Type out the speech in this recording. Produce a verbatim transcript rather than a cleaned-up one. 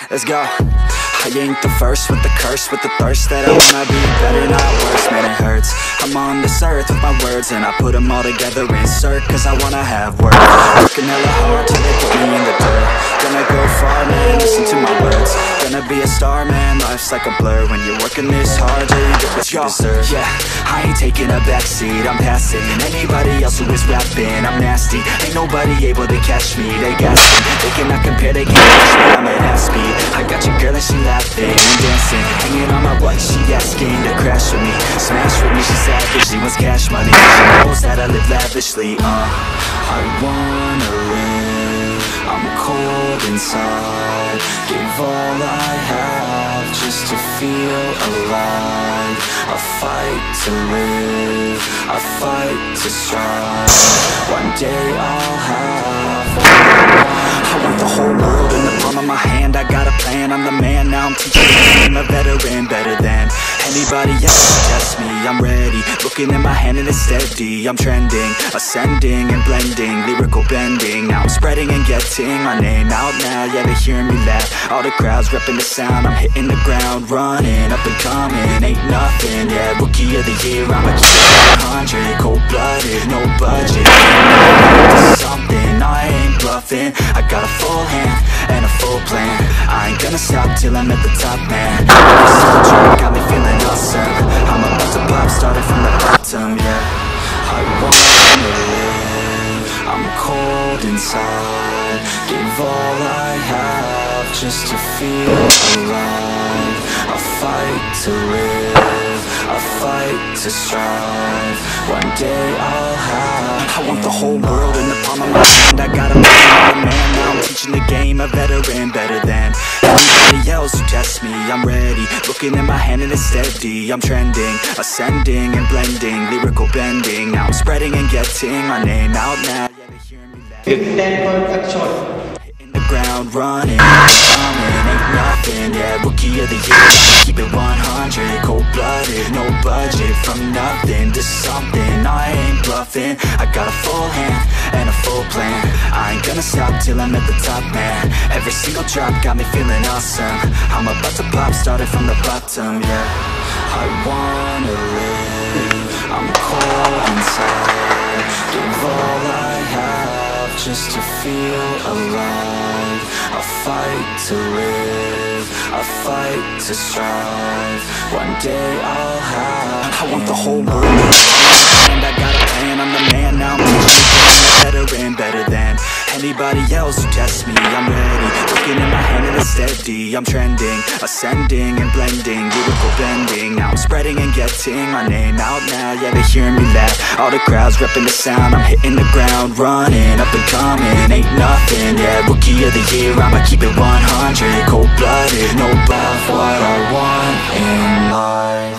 let's go. I ain't the first with the curse, with the thirst that I wanna be better, not worse, man it hurts. I'm on this earth with my words and I put them all together, insert, cause I wanna have work. Working hella hard till they put me in the dirt. Gonna go far, man, listen to my words. Gonna be a star, man, life's like a blur. When you're working this hard, yeah, you get what you deserve. Yeah, I ain't taking a backseat, I'm passing anybody else who is rapping. I'm nasty, ain't nobody able to catch me. They gas me, they cannot compare, they can't catch me. I'm at half speed, I got your girl and she laughing and dancing, hanging on my butt, she asking to crash with me. Smash with me, she savage, she wants cash money. She knows that I live lavishly, uh I wanna live, I'm cold inside. Give all I have just to feel alive. I fight to live, I fight to strive. One day I'll have what I want. I want the whole world in the palm of my hand. I got a plan, I'm the man, now I'm teaching the game. A veteran, better than anybody else. Test me, I'm ready. Looking at my hand and it's steady. I'm trending, ascending and blending, lyrical bending. Now I'm spreading and getting my name out now. Yeah, they hearing me laugh. All the crowds repping the sound. I'm hitting the ground, running, up and coming. Ain't nothing, yeah, rookie of the year. I'ma keep it one hundred, cold-blooded, no budget. This is something, I ain't bluffing. I got a full hand and a full plan. I ain't gonna stop till I'm at the top, man. This soundtrack got me feeling awesome. I'm about to pop, started from the bottom, yeah. I wanna live, I'm cold inside. Give all I have just to feel alive. I fight to live, I fight to strive. One day I'll have, I want the whole world in the palm of my hand. I got a man, man, now I'm teaching the game. A veteran, better than anybody else who tests me. I'm ready, looking at my hand and it's steady. I'm trending, ascending and blending, lyrical bending. Now I'm spreading and getting my name out now. Yeah, they hearing me laugh. ten point action. Hitting the ground, running, coming, ain't nothing. Yeah, rookie of the year. Keep it one hundred, cold-blooded, no budget. From nothing to something, I ain't bluffing. I got a full hand and a full plan. I ain't gonna stop till I'm at the top, man. Every single drop got me feeling awesome. I'm about to pop, started from the bottom, yeah. I wanna live, I'm cold inside. Give all I have just to feel alive. I fight to live, I fight to strive. One day I'll have, I want the whole world. And I got a plan, I'm the man, now I'm teaching the game. A veteran, better than anybody else who tests me. I'm ready, looking at my hand and it's steady. I'm trending, ascending and blending, lyrical bending. Now I'm spreading and getting my name out now. Yeah, they hearing me laugh. All the crowds repping the sound. I'm hitting the ground, running, up and coming. Ain't nothing, yeah, rookie of the year. I'ma keep it one hundred, cold-blooded, no bluff. What I want in life